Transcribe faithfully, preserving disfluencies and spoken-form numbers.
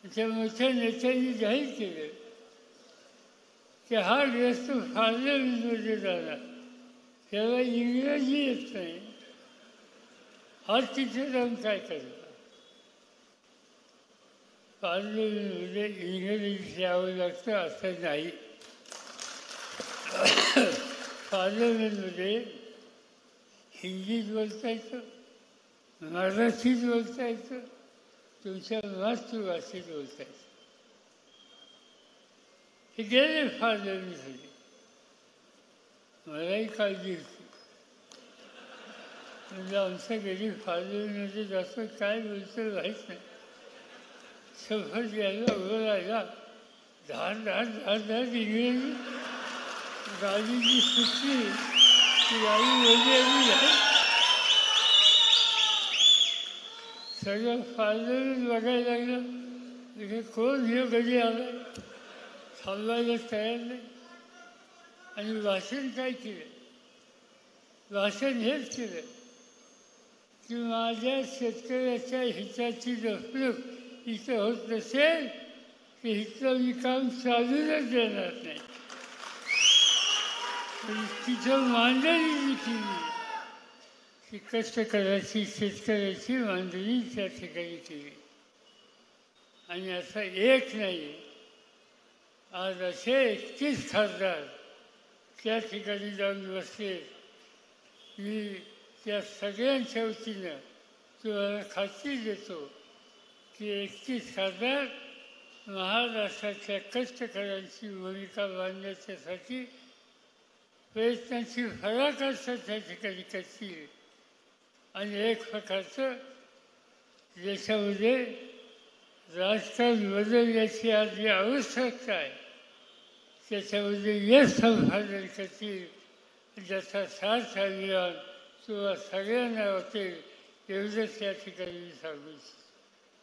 त्या मोठ्या नेत्यांनी जाहीर केलं की हा ग्रस्त पार्लमेंटमध्ये जाणार, त्याला इंग्रजी येत नाही, हा तिथे जाऊन काय करणार. पार्लमेंटमध्ये इंग्रजी यावं लागतं असं नाही. पार्लमेंटमध्ये हिंदीत बोलता येतं, मराठीत बोलता येतं, तुमच्या मातृभाषेत बोलता येतं. हे गेले पार्लमेंटमध्ये. मलाही काळजी होती, म्हणजे आमच्या घरी पार्लमेंटमध्ये जास्त काय बोलतं माहीत नाही. शपथ घ्यायला उभं राहिला, धाड धाड धाड धाड इंग्रजी गाडीची सुटली की गाडी वेगळी आली. सगळं पार्लमेंट बघायला लागलं, म्हणजे कोण हे कधी आलं, थांबायला तयार नाही. आणि भाषण काय केलं, भाषण हेच केलं की माझ्या शेतकऱ्याच्या हिताची जपणूक इथं होत नसेल की इथलं मी काम चालूनच देणार नाही. तिथं मांडणी केली, ती कष्टकऱ्याची शेतकऱ्याची मांडणी त्या ठिकाणी केली. आणि असं एक नाही, आज असे एकतीस खासदार त्या ठिकाणी जाऊन बसले. मी त्या सगळ्यांच्या वतीनं तुम्हाला खात्री देतो की एकतीस खासदार महाराष्ट्राच्या कष्टकऱ्यांची भूमिका बांधण्याच्यासाठी प्रयत्नांची फराकाष्ठा त्या ठिकाणी करतील. आणि एक प्रकारचं देशामध्ये राजकारण बदलण्याची आज जी आवश्यकता आहे त्याच्यामध्ये यश संपादन करतील, ज्याचा सार्थ अभिमान तुम्हाला सगळ्यांना होते एवढंच या ठिकाणी सांगू इच्छितो.